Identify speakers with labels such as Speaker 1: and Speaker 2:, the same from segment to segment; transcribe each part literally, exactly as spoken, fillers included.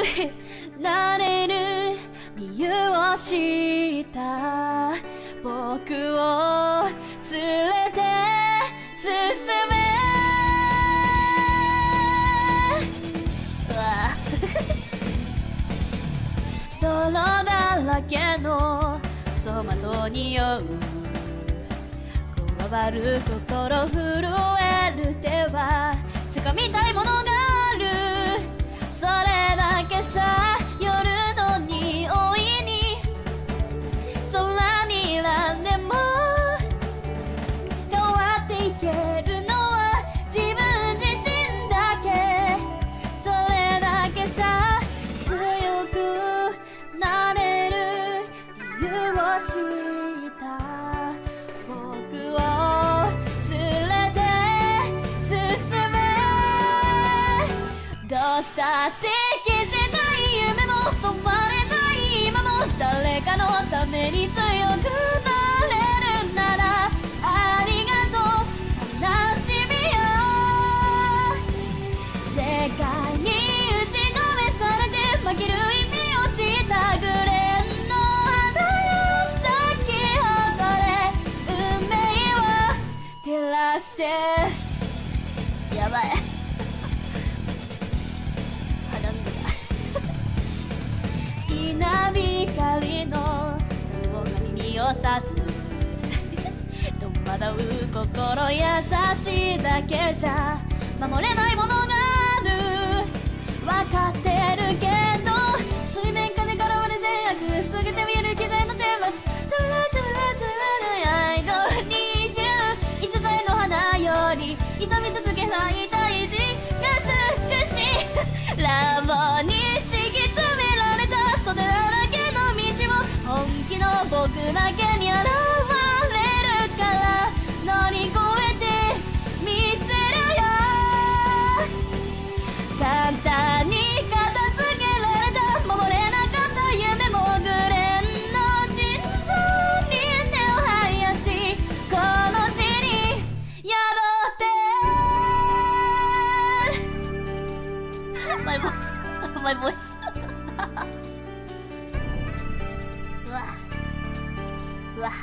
Speaker 1: なれる理由を知った僕を連れて進め。うわ泥だらけの走馬灯に酔うこわばる心震える手は掴みたいものがある。それだけさ。夜の匂いに空に何でも変わっていけるのは自分自身だけ。それだけさ。強くなれる理由を知った僕を連れて進め。どうしたって消せない夢も止まれない今も誰かのために強くなれるならありがとう悲しみよ。世界に打ちのめされて紛る意味をしたグレーの花よ咲き誇れ運命を照らして。やばい稲光の夏を耳をさす戸惑う心優しいだけじゃ守れないものがある。分かってるけど水面下で現れ善悪過ぎて見える機材の顛末。トゥラトゥラトゥラ愛と二重一材の花より痛み続けない大事美しいラボに敷き詰められた袖だらけの道を本気の僕だけに現れるから乗り越えてみせるよ。簡単に片付けられた守れなかった夢もグレンの心臓に根を生やしこの地に宿ってマイボイスマイボイスうわうわ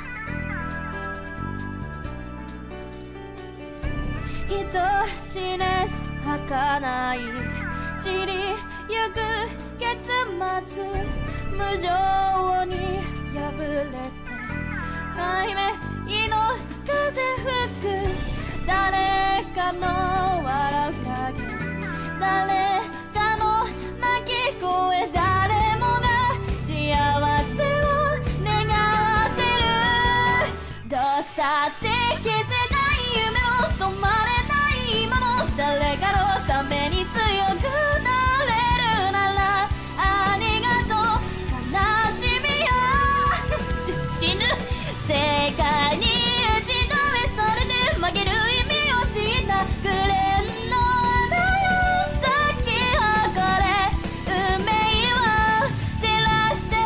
Speaker 1: 人知れず儚い散りゆく結末無情に破れて海面の風吹く誰かの笑う影誰かの泣き声誰もが幸せを願ってる。どうしたって消せない夢を止まれない今も誰かのために強くなれるならありがとう悲しみよ死ぬ世界に打ちのめされて曲げる意味をしたグレーの花よ咲き誇れ運命を照らして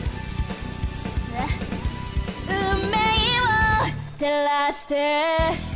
Speaker 1: 運命を照らして